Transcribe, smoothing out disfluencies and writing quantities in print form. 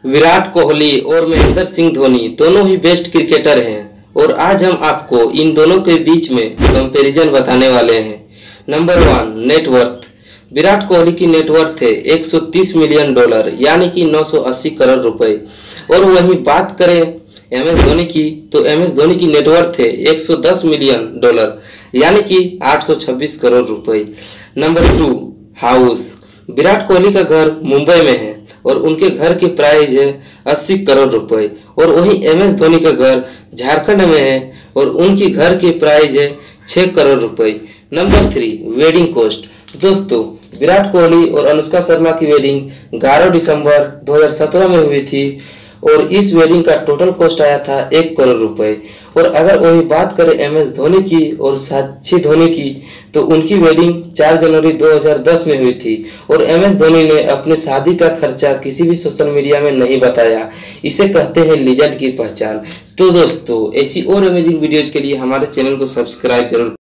विराट कोहली और महेंद्र सिंह धोनी दोनों ही best cricketer हैं और आज हम आपको इन दोनों के बीच में कंपैरिजन बताने वाले हैं। Number 1, net worth. विराट कोहली की नेटवर्थ है $130 मिलियन यानी कि 980 करोड़ रुपए। और वहीं बात करें MS धोनी की तो MS धोनी की नेटवर्थ है $110 मिलियन यानी कि 826 करोड़ रुपए। Number 2, house. विराट कोहली का घर मुंबई में है और उनके घर की प्राइस है 80 करोड़ रुपए। और वहीं MS धोनी का घर झारखंड में है और उनकी घर की प्राइस है 6 करोड़ रुपए। Number 3, wedding cost. दोस्तों, विराट कोहली और अनुष्का शर्मा की वेडिंग 11 दिसंबर 2017 में हुई थी और इस वेडिंग का टोटल कॉस्ट आया था 1 करोड़ रुपए। और अगर वही बात करें MS धोनी की और साक्षी धोनी की तो उनकी वेडिंग 4 जनवरी 2010 में हुई थी और MS धोनी ने अपनी शादी का खर्चा किसी भी सोशल मीडिया में नहीं बताया। इसे कहते हैं लीजेंड की पहचान। तो दोस्तों, ऐसी और अमेजिंग वीडियोज के लिए हमारे चैनल को सब्सक्राइब जरूर